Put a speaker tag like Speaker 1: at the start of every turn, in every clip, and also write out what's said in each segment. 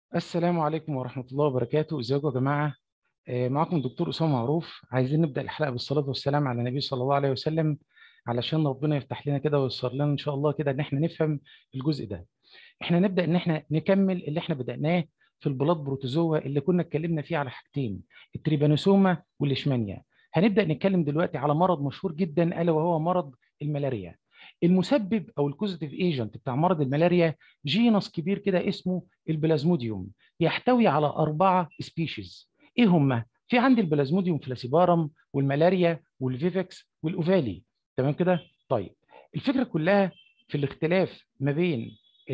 Speaker 1: السلام عليكم ورحمة الله وبركاته. ازيكم يا جماعة؟ معكم دكتور أسامة معروف. عايزين نبدأ الحلقة بالصلاة والسلام على النبي صلى الله عليه وسلم، علشان ربنا يفتح لنا كده وييسر لنا إن شاء الله كده إن احنا نفهم الجزء ده. احنا نبدأ إن احنا نكمل اللي احنا بدأناه في البلاط بروتوزوا اللي كنا اتكلمنا فيه على حاجتين: التريبانوسوما والإشمانيا. هنبدأ نتكلم دلوقتي على مرض مشهور جدا ألا وهو مرض الملاريا. المسبب او الكوزيتيف ايجنت بتاع مرض الملاريا جينس كبير كده اسمه البلازموديوم، يحتوي على 4 سبيشيز. ايه هم؟ في عندي البلازموديوم فلاسيبارم والملاريا والفيفكس والاوفالي. تمام كده؟ طيب، الفكره كلها في الاختلاف ما بين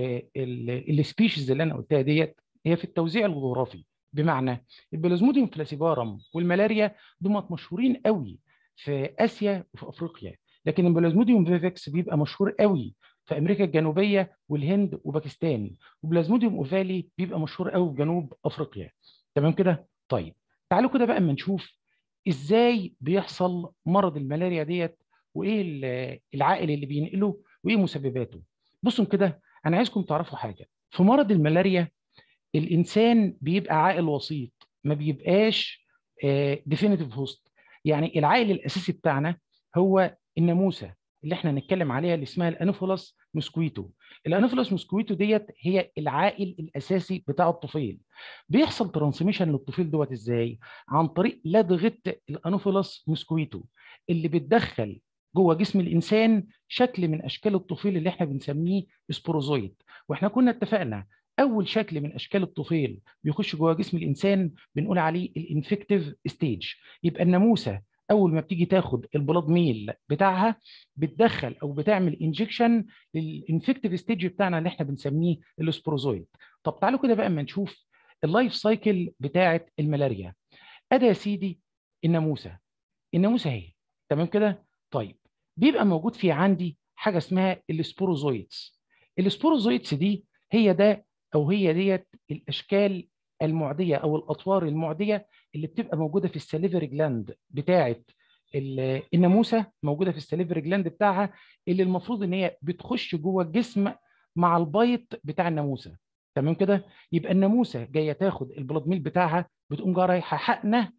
Speaker 1: السبيشيز اللي انا قلتها ديت هي في التوزيع الجغرافي. بمعنى البلازموديوم فلاسيبارم والملاريا دول مشهورين قوي في اسيا وفي افريقيا، لكن البلازموديوم فيفكس بيبقى مشهور قوي في امريكا الجنوبيه والهند وباكستان، وبلازموديوم اوفالي بيبقى مشهور قوي في جنوب افريقيا. تمام كده؟ طيب، تعالوا كده بقى اما نشوف ازاي بيحصل مرض الملاريا ديت، وايه العائل اللي بينقله، وايه مسبباته. بصوا كده، انا عايزكم تعرفوا حاجه في مرض الملاريا: الانسان بيبقى عائل وسيط، ما بيبقاش ديفينيتيف هوست. يعني العائل الاساسي بتاعنا هو الناموسه اللي احنا هنتكلم عليها، اللي اسمها الانوفيلاس موسكويتو. الانوفيلاس موسكويتو ديت هي العائل الاساسي بتاع الطفيل. بيحصل ترانسميشن للطفيل دوت ازاي؟ عن طريق لدغه الانوفيلاس موسكويتو اللي بتدخل جوه جسم الانسان شكل من اشكال الطفيل اللي احنا بنسميه سبوروزويد. واحنا كنا اتفقنا اول شكل من اشكال الطفيل بيخش جوه جسم الانسان بنقول عليه الانفكتيف ستيج. يبقى الناموسه اول ما بتيجي تاخد البلاد ميل بتاعها بتدخل او بتعمل انجكشن للانفكتيف ستيج بتاعنا اللي احنا بنسميه السبروزويد. طب تعالوا كده بقى اما نشوف اللايف سايكل بتاعه الملاريا. ادي يا سيدي الناموسه. الناموسه اهي. تمام كده؟ طيب، بيبقى موجود في عندي حاجه اسمها السبوروزويتس. السبوروزويتس دي هي ده او هي ديت الاشكال المعديه او الاطوار المعديه اللي بتبقى موجوده في السليفري جلاند بتاعه الناموسه، موجوده في السليفري جلاند بتاعها، اللي المفروض ان هي بتخش جوه الجسم مع البيض بتاع الناموسه. تمام كده؟ يبقى الناموسه جايه تاخد البلاد ميل بتاعها، بتقوم جايه رايحه حقنه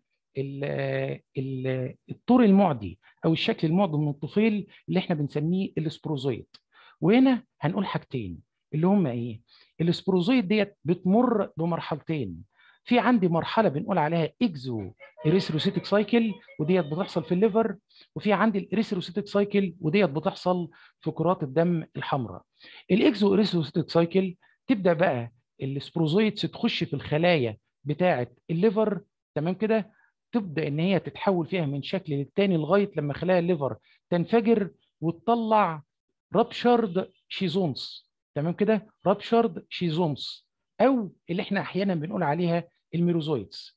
Speaker 1: الطور المعدي او الشكل المعدي من الطفيل اللي احنا بنسميه السبروزويد. وهنا هنقول حاجتين اللي هم ايه: السبروزويد ديت بتمر بمرحلتين. في عندي مرحله بنقول عليها اكزو اريثروسيتك سايكل، وديت بتحصل في الليفر. وفي عندي الاريثروسيتك سايكل، وديت بتحصل في كرات الدم الحمراء. الاكزو اريثروسيتك سايكل تبدا بقى السبروزويدز تخش في الخلايا بتاعه الليفر. تمام كده؟ تبدا ان هي تتحول فيها من شكل للتاني لغايه لما خلايا الليفر تنفجر وتطلع رابشارد شيزونز. تمام كده؟ رابشارد شيزونز، او اللي احنا احيانا بنقول عليها الميروزويتس.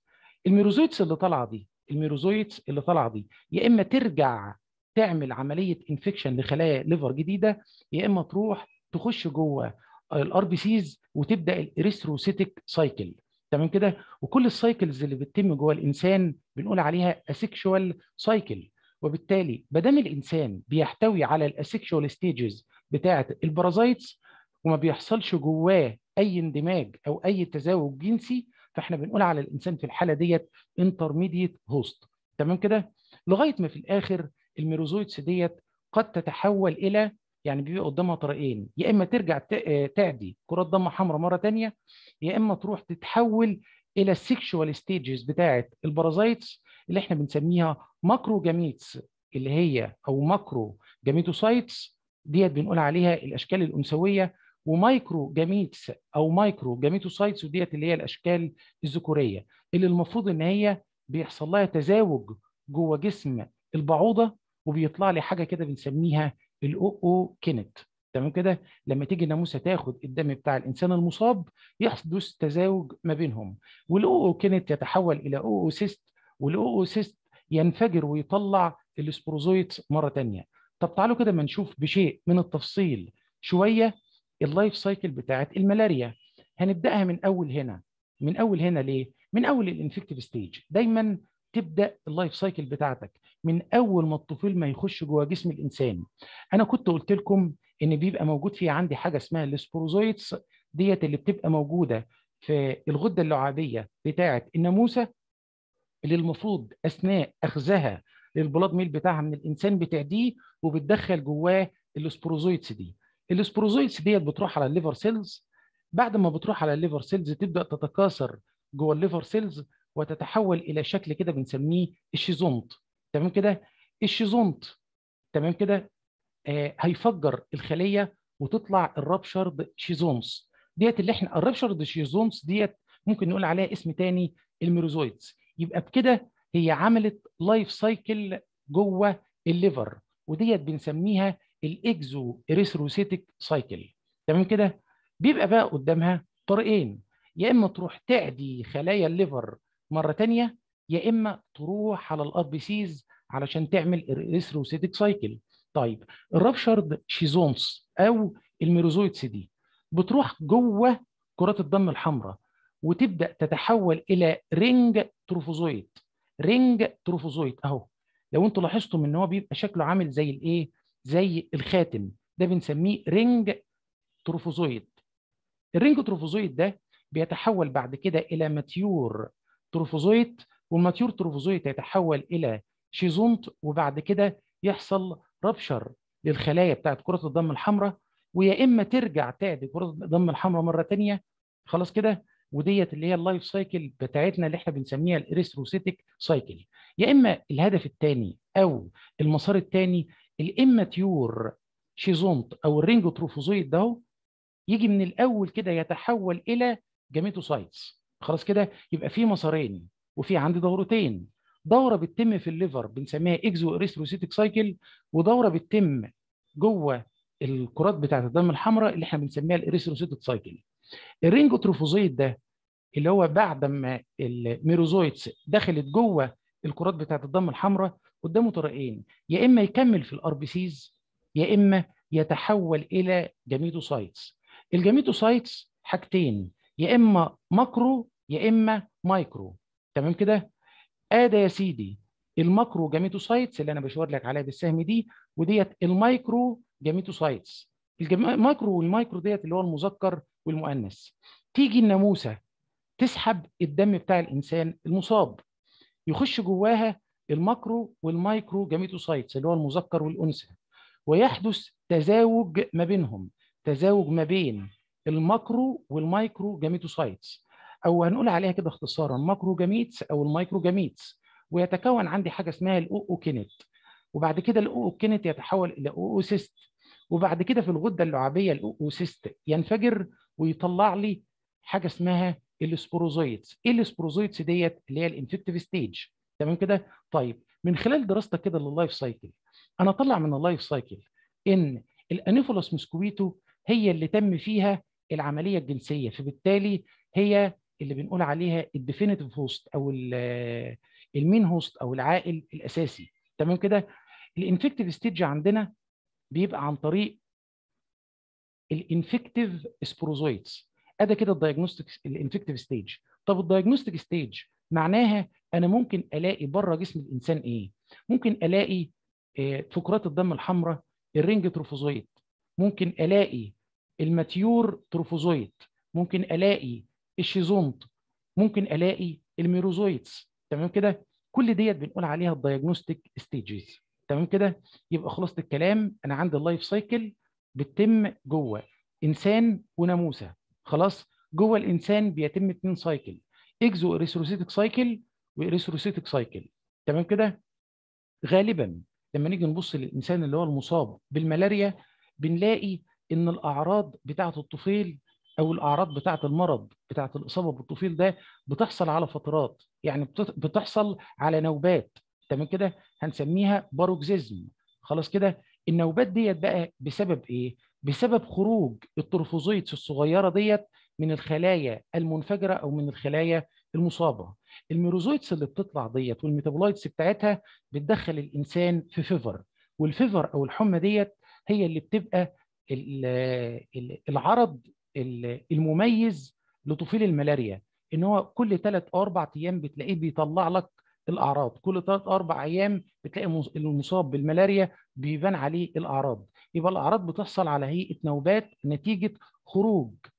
Speaker 1: الميروزويتس اللي طالعه دي يا اما ترجع تعمل عمليه انفكشن لخلايا ليفر جديده، يا اما تروح تخش جوه الار بي سيز وتبدا الاريثروسيتك سايكل. تمام كده؟ وكل السايكلز اللي بتتم جوه الانسان بنقول عليها اسيكشوال سايكل. وبالتالي ما دام الانسان بيحتوي على الاسيكشوال ستيجز بتاعه البارازايتس وما بيحصلش جواه اي اندماج او اي تزاوج جنسي، فاحنا بنقول على الانسان في الحاله ديت انترميديت هوست. تمام كده؟ لغايه ما في الاخر الميروزويتس ديت قد تتحول الى، يعني بيبقى قدامها طريقين: يا اما ترجع تعدي كرات دم حمراء مره ثانيه، يا اما تروح تتحول الى السكشوال ستيجز بتاعه البارازايتس اللي احنا بنسميها ماكرو جاميتس، اللي هي او ماكرو جاميتوسايتس ديت بنقول عليها الاشكال الانثويه، ومايكرو جاميتس او مايكرو جاميتوسايتس وديت اللي هي الاشكال الذكوريه، اللي المفروض ان هي بيحصل لها تزاوج جوه جسم البعوضه، وبيطلع لي حاجه كده بنسميها الاو او كينت. تمام كده؟ لما تيجي الناموسه تاخد الدم بتاع الانسان المصاب يحدث تزاوج ما بينهم، والاو او كينت يتحول الى او او سيست، والاو او سيست ينفجر ويطلع السبروزويتس مره ثانيه. طب تعالوا كده ما نشوف بشيء من التفصيل شويه اللايف سايكل بتاعت الملاريا. هنبداها من اول هنا. من اول هنا ليه؟ من اول الانفكتيف ستيج. دايما تبدا اللايف سايكل بتاعتك من اول ما الطفل ما يخش جوه جسم الانسان. انا كنت قلت لكم ان بيبقى موجود في عندي حاجه اسمها السبوروزويتس، ديت اللي بتبقى موجوده في الغده اللعابيه بتاعه الناموسه، اللي المفروض اثناء اخذها للبلاد ميل بتاعها من الانسان بتعديه وبتدخل جواه السبوروزويتس دي. السبوروزويتس ديت بتروح على الليفر سيلز. بعد ما بتروح على الليفر سيلز تبدا تتكاثر جوه الليفر سيلز وتتحول الى شكل كده بنسميه الشيزونت. تمام كده. الشيزونت تمام كده هيفجر الخليه وتطلع الرابشرد شيزونز ديت. اللي احنا الرابشرد شيزونز ديت ممكن نقول عليها اسم تاني الميروزويتس. يبقى بكده هي عملت لايف سايكل جوه الليفر، وديت بنسميها الاكزو اريثروسيتيك سايكل. تمام كده. بيبقى بقى قدامها طريقين: يا اما تروح تعدي خلايا الليفر مره تانيه، يا اما تروح على الار بي سيز علشان تعمل اريثروسيتيك سايكل. طيب الرابشرد شيزونز او الميروزويتس دي بتروح جوه كرات الدم الحمراء وتبدا تتحول الى رينج تروفوزويد. رينج تروفوزويد اهو. لو انتوا لاحظتم ان هو بيبقى شكله عامل زي الايه، زي الخاتم، ده بنسميه رينج تروفوزويد. الرينج تروفوزويد ده بيتحول بعد كده الى ماتيور تروفوزويد، والماتيور تروفوزويد يتحول الى شيزونت، وبعد كده يحصل ربشر للخلايا بتاعت كرة الدم الحمراء، ويا اما ترجع تعدي كرة الدم الحمراء مرة تانية. خلاص كده. وديت اللي هي اللايف سايكل بتاعتنا اللي احنا بنسميها الاريثروسيتيك سايكل. يا اما الهدف الثاني او المسار الثاني الاماتيور شيزونت او الرينج تروفوزويد ده يجي من الاول كده يتحول الى جاميتوسايتس. خلاص كده. يبقى في مسارين وفي عندي دورتين: دوره بتتم في الليفر بنسميها اكزو اريثروسيتيك سايكل، ودوره بتتم جوه الكرات بتاعت الدم الحمراء اللي احنا بنسميها الاريثروسيتيك سايكل. الرينجوتروفوزويد ده اللي هو بعد ما الميروزويتس دخلت جوه الكرات بتاعت الدم الحمراء قدامه طريقين: يا اما يكمل في الار بي سيز، يا اما يتحول الى جاميتوسايتس. الجاميتوسايتس حاجتين: يا اما ماكرو يا اما مايكرو. تمام كده. ادي يا سيدي الماكرو جاميتوسايتس اللي انا بشاور لك عليها بالسهم دي، وديت المايكرو جاميتوسايتس. المايكرو والمايكرو ديت اللي هو المذكر والمؤنث. تيجي الناموسه تسحب الدم بتاع الانسان المصاب، يخش جواها الماكرو والمايكرو جاميتوسايتس اللي هو المذكر والانثى، ويحدث تزاوج ما بينهم، تزاوج ما بين الماكرو والمايكرو جاميتوسايتس، او هنقول عليها كده اختصارا ماكرو جاميتس او المايكرو جاميتس. ويتكون عندي حاجه اسمها الاوكينيت، وبعد كده الاوكينيت يتحول الى اوسيست، وبعد كده في الغده اللعابيه الاوسيست ينفجر ويطلع لي حاجه اسمها السبوروزويتس. ايه السبوروزويتس ديت؟ اللي هي الانفكتيف ستيج. تمام كده. طيب من خلال دراستك كده لللايف سايكل، انا طلع من اللايف سايكل ان الانيفولوس موسكويتو هي اللي تم فيها العمليه الجنسيه، فبالتالي هي اللي بنقول عليها الديفينيتيف هوست او المين هوست او العائل الاساسي. تمام كده. الانفكتيف ستيج عندنا بيبقى عن طريق الانفكتيف سبوروزويتس. ادي كده الدايجنوستيك الانفكتيف ستيج. طب الدايجنوستيك ستيج معناها انا ممكن الاقي بره جسم الانسان ايه؟ ممكن الاقي في كرات الدم الحمراء الرينج تروفوزويت، ممكن الاقي الماتيور تروفوزويت، ممكن الاقي الشيزونت، ممكن الاقي الميروزويتس. تمام كده. كل ديت بنقول عليها الدايجنوستيك ستيجز. تمام كده. يبقى خلاصه الكلام انا عندي اللايف سايكل بتتم جوه انسان وناموسه. خلاص. جوه الانسان بيتم 2 سايكل: اكزو اريثروسيتك سايكل واريثروسيتك سايكل. تمام كده. غالبا لما نيجي نبص للانسان اللي هو المصاب بالملاريا بنلاقي ان الاعراض بتاعه الطفيل او الاعراض بتاعه المرض بتاعه الاصابه بالطفيل ده بتحصل على فترات، يعني بتحصل على نوبات. تمام كده. هنسميها باروكزيزم. خلاص كده. النوبات ديت بقى بسبب ايه؟ بسبب خروج التروفوزويتس الصغيره ديت من الخلايا المنفجره او من الخلايا المصابه. الميروزويتس اللي بتطلع ديت والميتابولايتس بتاعتها بتدخل الانسان في فيفر، والفيفر او الحمى ديت هي اللي بتبقى العرض المميز لطفيل الملاريا، ان هو كل 3 أو 4 ايام بتلاقيه بيطلع لك الاعراض، كل 3 أو 4 ايام بتلاقي المصاب بالملاريا بيبان عليه الاعراض. يبقى الاعراض بتحصل على هيئه نوبات نتيجه خروج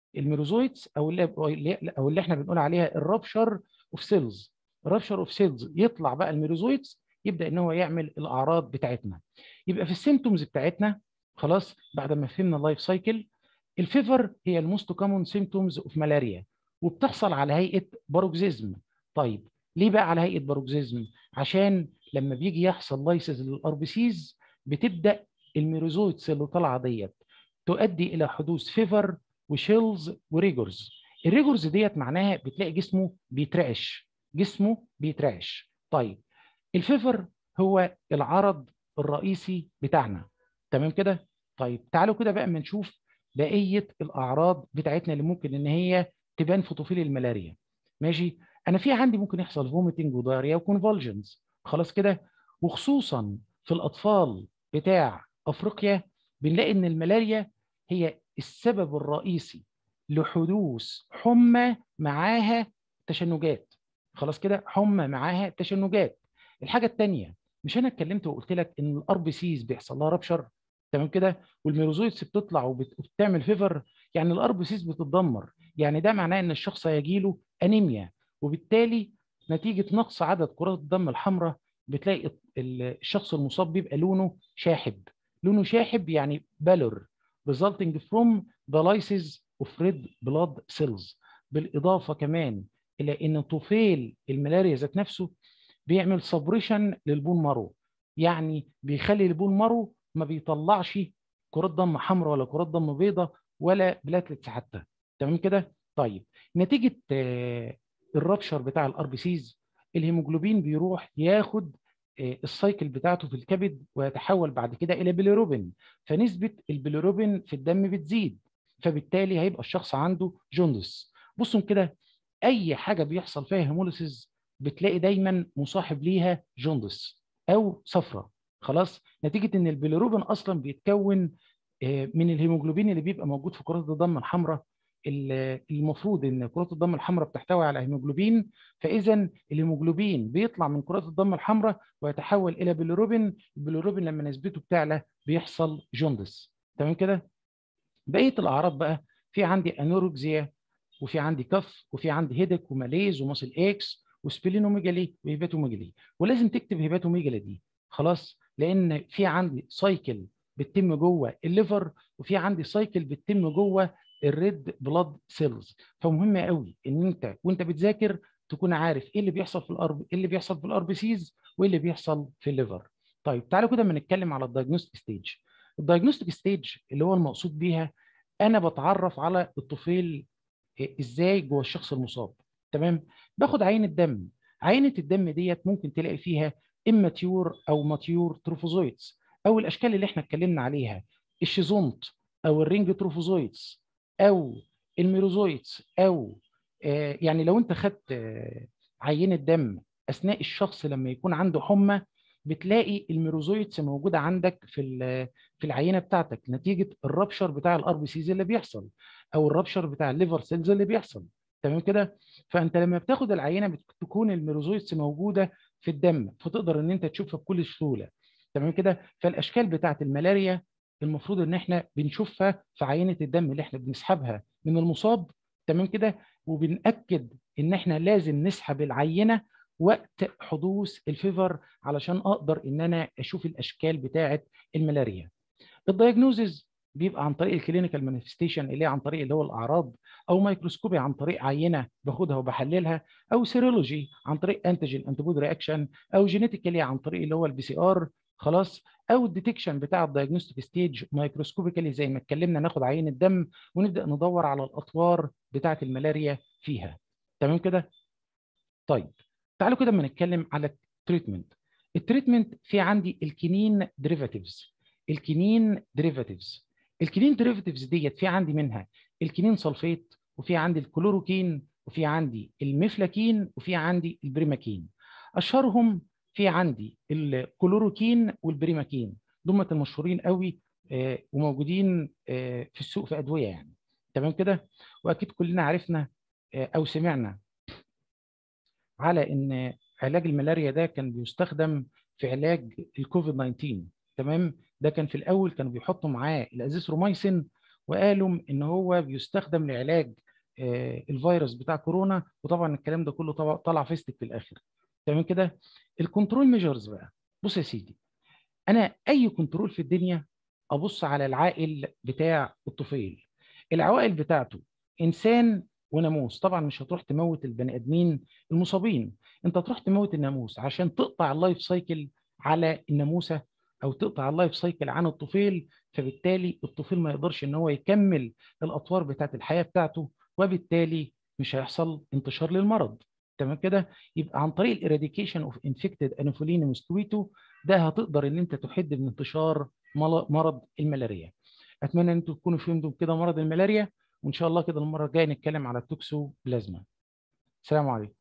Speaker 1: الميروزويتس او اللي احنا بنقول عليها الرابشر اوف سيلز. الرابشر اوف سيلز يطلع بقى الميروزويتس، يبدا ان هو يعمل الاعراض بتاعتنا. يبقى في السيمتومز بتاعتنا خلاص بعد ما فهمنا اللايف سايكل، الفيفر هي الموست كومون سيمتومز اوف ملاريا، وبتحصل على هيئه باروكسيزم. طيب ليه بقى على هيئه باروكسيزم؟ عشان لما بيجي يحصل لايسيس للار بي سيز بتبدا الميروزويتس اللي طالعه ديت تؤدي الى حدوث فيفر وشيلز وريجورز. الريجورز ديت معناها بتلاقي جسمه بيترعش، جسمه بيترعش. طيب الفيفر هو العرض الرئيسي بتاعنا، تمام كده. طيب تعالوا كده بقى اما نشوف بقيه الاعراض بتاعتنا اللي ممكن ان هي تبان في طفيل الملاريا. ماشي، انا في عندي ممكن يحصل فوميتنج ودايريا وكونفولجنز، خلاص كده. وخصوصا في الاطفال بتاع افريقيا بنلاقي ان الملاريا هي السبب الرئيسي لحدوث حمى معاها تشنجات. خلاص كده، حمى معاها تشنجات. الحاجه الثانيه، مش انا اتكلمت وقلت لك ان الار بي سيز بيحصل لها رابشر، تمام كده، والميروزويتس بتطلع وبتعمل فيفر، يعني الار بي سيز بتتدمر، يعني ده معناه ان الشخص هيجيله انيميا، وبالتالي نتيجه نقص عدد كرات الدم الحمراء بتلاقي الشخص المصاب بيبقى لونه شاحب. لونه شاحب يعني بالور resulting from the lysis of red blood cells. بالاضافه كمان الى ان طفيل الملاريا ذات نفسه بيعمل سبريشن للبون مارو، يعني بيخلي البون مارو ما بيطلعش كرات دم حمراء ولا كرات دم بيضاء ولا بلاتلتس حتى، تمام كده. طيب نتيجه الرابشر بتاع الار بي سيز، الهيموجلوبين بيروح ياخد السايكل بتاعته في الكبد ويتحول بعد كده الى بيليروبين، فنسبه البيليروبين في الدم بتزيد، فبالتالي هيبقى الشخص عنده جوندس. بصوا كده، اي حاجه بيحصل فيها هيموليسيس بتلاقي دايما مصاحب ليها جوندس او صفرة، خلاص، نتيجه ان البيليروبين اصلا بيتكون من الهيموجلوبين اللي بيبقى موجود في كرات الدم الحمراء. المفروض ان كرات الدم الحمراء بتحتوي على هيموجلوبين، فاذا الهيموجلوبين بيطلع من كرات الدم الحمراء ويتحول الى بيليروبين. البيليروبين لما نسبته بتعلى بيحصل جوندس، تمام كده. بقيه الاعراض بقى، في عندي انوركسيا، وفي عندي كف، وفي عندي هيدك وماليز وماسل اكس وسبلينوميجالي وهيباتوميجالي. ولازم تكتب هيباتوميجالي دي، خلاص، لان في عندي سايكل بتتم جوه الليفر، وفي عندي سايكل بتتم جوه الريد بلاد سيلز. فمهم قوي ان انت وانت بتذاكر تكون عارف ايه اللي بيحصل في الار، ايه اللي بيحصل في الار بي سيز، وايه اللي بيحصل في الليفر. طيب تعالوا كده ما نتكلم على الدايجنوستيك ستيج. الدايجنوستيك ستيج اللي هو المقصود بيها، انا بتعرف على الطفيل ازاي جوه الشخص المصاب، تمام. باخد عينه دم. عينه الدم ديت ممكن تلاقي فيها اماتيور او ماتيور تروفوزويتس، او الاشكال اللي احنا اتكلمنا عليها، الشيزونت او الرينج تروفوزويتس او الميروزويتس، او يعني لو انت خدت عينه دم اثناء الشخص لما يكون عنده حمى، بتلاقي الميروزويتس موجوده عندك في العينه بتاعتك نتيجه الرابشر بتاع الار بي سيز اللي بيحصل، او الرابشر بتاع الليفر سيلز اللي بيحصل، تمام كده. فانت لما بتاخد العينه بتكون الميروزويتس موجوده في الدم، فتقدر ان انت تشوفها بكل سهوله، تمام كده. فالاشكال بتاعت الملاريا المفروض ان احنا بنشوفها في عينه الدم اللي احنا بنسحبها من المصاب، تمام كده. وبنأكد ان احنا لازم نسحب العينه وقت حدوث الفيفر علشان اقدر ان انا اشوف الاشكال بتاعت الملاريا. الدايجنوزز بيبقى عن طريق الكلينيكال مانيفستيشن اللي هي عن طريق اللي هو الاعراض، او مايكروسكوبي عن طريق عينه باخدها وبحللها، او سيرولوجي عن طريق انتيجين انتيبودي رياكشن، او جينيتيكالي عن طريق اللي هو البي سي ار، خلاص. او الديتكشن بتاع الدايجنوستيك ستيج مايكروسكوبيكالي زي ما اتكلمنا، ناخد عينه دم ونبدا ندور على الاطوار بتاعه الملاريا فيها، تمام كده. طيب تعالوا كده اما نتكلم على التريتمنت. التريتمنت في عندي الكينين ديريفاتيفز. الكينين ديريفاتيفز ديت في عندي منها الكينين سلفيت، وفي عندي الكلوروكين، وفي عندي الميفلاكين، وفي عندي البريماكين. اشهرهم في عندي الكلوروكين والبريماكين، دول المشهورين قوي وموجودين في السوق في ادويه يعني، تمام كده. واكيد كلنا عرفنا او سمعنا على ان علاج الملاريا ده كان بيستخدم في علاج الكوفيد 19، تمام. ده كان في الاول كانوا بيحطوا معاه الازيثروميسين، وقالوا ان هو بيستخدم لعلاج الفيروس بتاع كورونا. وطبعا الكلام ده كله طلع فيستك في الاخر. تمام كده. الكنترول ميجرز بقى، بص يا سيدي، انا اي كنترول في الدنيا ابص على العائل بتاع الطفيل. العوائل بتاعته انسان وناموس. طبعا مش هتروح تموت البني ادمين المصابين، انت تروح تموت الناموس عشان تقطع اللايف سايكل على الناموسه، او تقطع اللايف سايكل عن الطفيل. فبالتالي الطفيل ما يقدرش ان هو يكمل الاطوار بتاعت الحياه بتاعته، وبالتالي مش هيحصل انتشار للمرض. تمام كده. يبقى عن طريق الاراديكيشن اوف انفكتد انوفيلين موسكويتو، ده هتقدر ان انت تحد من انتشار مرض الملاريا. اتمنى ان انتم تكونوا فهمتوا كده مرض الملاريا، وان شاء الله كده المره الجايه نتكلم على التوكسوبلازما. السلام عليكم.